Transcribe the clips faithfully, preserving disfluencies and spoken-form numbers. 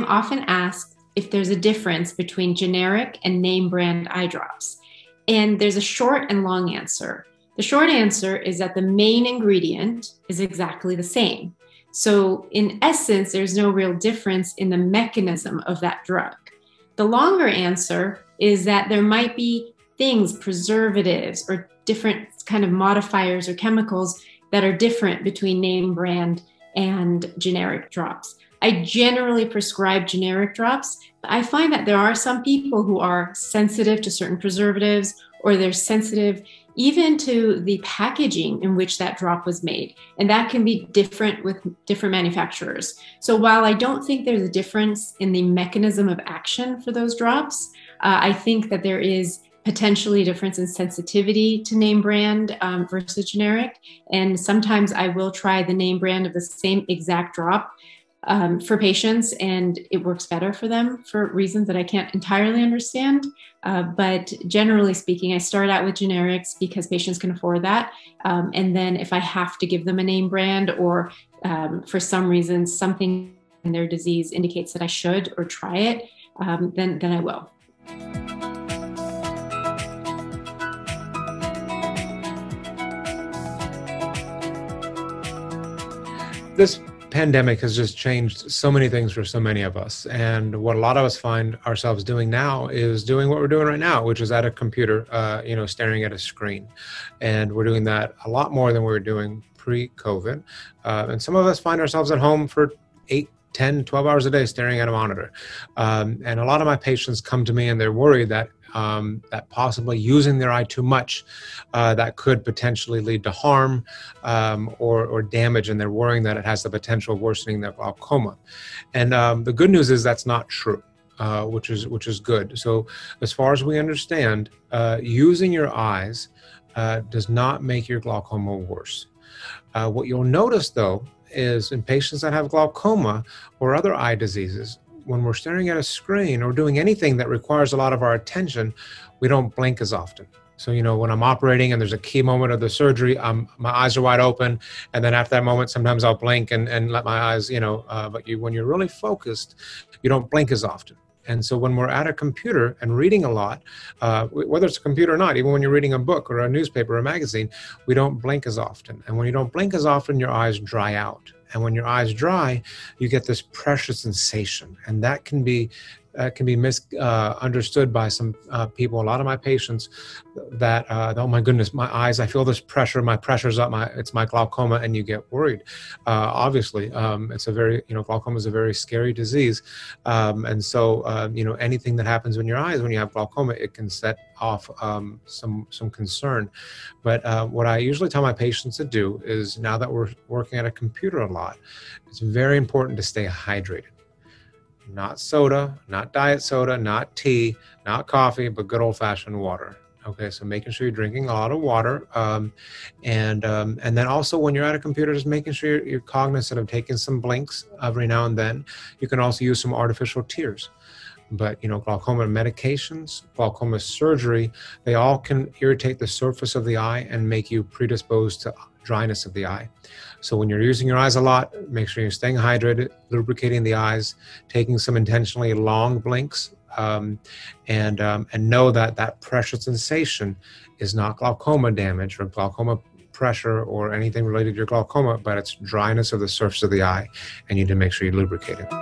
am often asked if there's a difference between generic and name brand eye drops. And there's a short and long answer. The short answer is that the main ingredient is exactly the same. So in essence, there's no real difference in the mechanism of that drug. The longer answer is that there might be things, preservatives or different kind of modifiers or chemicals that are different between name brand and generic drops. I generally prescribe generic drops, but I find that there are some people who are sensitive to certain preservatives, or they're sensitive even to the packaging in which that drop was made. And that can be different with different manufacturers. So while I don't think there's a difference in the mechanism of action for those drops, uh, I think that there is potentially a difference in sensitivity to name brand um, versus generic. And sometimes I will try the name brand of the same exact drop Um, for patients, and it works better for them for reasons that I can't entirely understand. Uh, but generally speaking, I start out with generics because patients can afford that. Um, and then if I have to give them a name brand, or um, for some reason something in their disease indicates that I should or try it, um, then, then I will. This pandemic has just changed so many things for so many of us. And what a lot of us find ourselves doing now is doing what we're doing right now, which is at a computer, uh, you know, staring at a screen. And we're doing that a lot more than we were doing pre-COVID. Uh, and some of us find ourselves at home for eight, ten, twelve hours a day staring at a monitor. Um, and a lot of my patients come to me and they're worried that Um, that possibly using their eye too much, uh, that could potentially lead to harm um, or, or damage, and they're worrying that it has the potential of worsening their glaucoma. And um, the good news is that's not true, uh, which is which is good. So as far as we understand, uh, using your eyes uh, does not make your glaucoma worse. Uh, what you'll notice, though, is in patients that have glaucoma or other eye diseases, when we're staring at a screen or doing anything that requires a lot of our attention, we don't blink as often. So, you know, when I'm operating and there's a key moment of the surgery, um, my eyes are wide open. And then after that moment, sometimes I'll blink and, and let my eyes, you know, uh, but you, when you're really focused, you don't blink as often. And so when we're at a computer and reading a lot, uh, whether it's a computer or not, even when you're reading a book or a newspaper or a magazine, we don't blink as often. And when you don't blink as often, your eyes dry out. And when your eyes dry, you get this pressure sensation. And that can be uh, can be misunderstood uh, by some uh, people. A lot of my patients that, uh, oh my goodness, my eyes, I feel this pressure, my pressure's up, my, it's my glaucoma, and you get worried. Uh, obviously, um, it's a very, you know, glaucoma is a very scary disease. Um, and so, uh, you know, anything that happens in your eyes when you have glaucoma, it can set off um, some, some concern. But uh, what I usually tell my patients to do is, now that we're working at a computer a lot, it's very important to stay hydrated. Not soda, not diet soda, not tea, not coffee, but good old-fashioned water. Okay, so making sure you're drinking a lot of water, um, and um, and then also when you're at a computer, just making sure you're, you're cognizant of taking some blinks every now and then. You can also use some artificial tears. But, you know, glaucoma medications, glaucoma surgery, they all can irritate the surface of the eye and make you predisposed to dryness of the eye. So when you're using your eyes a lot, make sure you're staying hydrated, lubricating the eyes, taking some intentionally long blinks, um, and, um, and know that that pressure sensation is not glaucoma damage or glaucoma pressure or anything related to your glaucoma, but it's dryness of the surface of the eye, and you need to make sure you lubricate it.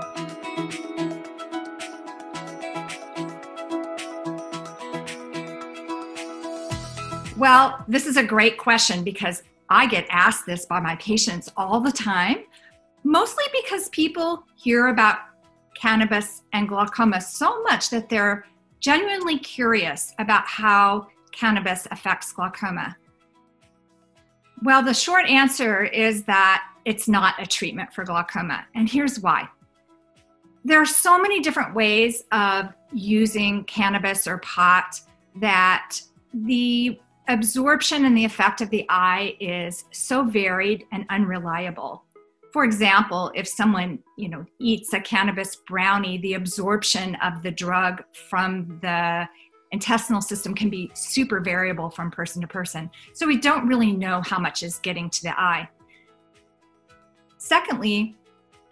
Well, this is a great question because I get asked this by my patients all the time, mostly because people hear about cannabis and glaucoma so much that they're genuinely curious about how cannabis affects glaucoma. Well, the short answer is that it's not a treatment for glaucoma, and here's why. There are so many different ways of using cannabis or pot that the absorption and the effect of the eye is so varied and unreliable. For example, if someone, you know, eats a cannabis brownie, the absorption of the drug from the intestinal system can be super variable from person to person. So we don't really know how much is getting to the eye. Secondly,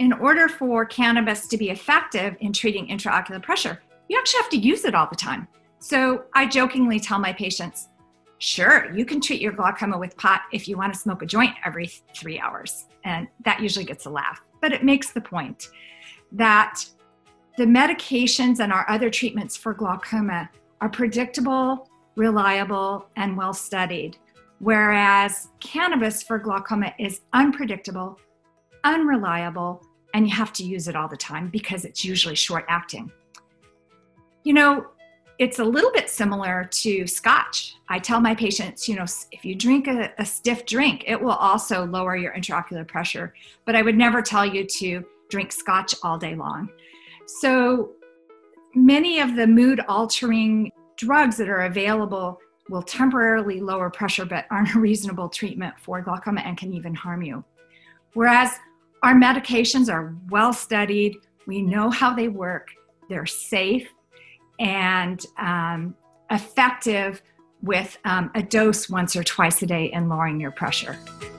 in order for cannabis to be effective in treating intraocular pressure, you actually have to use it all the time. So I jokingly tell my patients, sure, you can treat your glaucoma with pot if you want to smoke a joint every three hours. And that usually gets a laugh. But it makes the point that the medications and our other treatments for glaucoma are predictable, reliable, and well-studied, whereas cannabis for glaucoma is unpredictable, unreliable, and you have to use it all the time because it's usually short-acting. You know, it's a little bit similar to scotch. I tell my patients, you know, if you drink a, a stiff drink, it will also lower your intraocular pressure, but I would never tell you to drink scotch all day long. So many of the mood-altering drugs that are available will temporarily lower pressure, but aren't a reasonable treatment for glaucoma and can even harm you. Whereas our medications are well-studied, we know how they work, they're safe, and um, effective with um, a dose once or twice a day in lowering your pressure.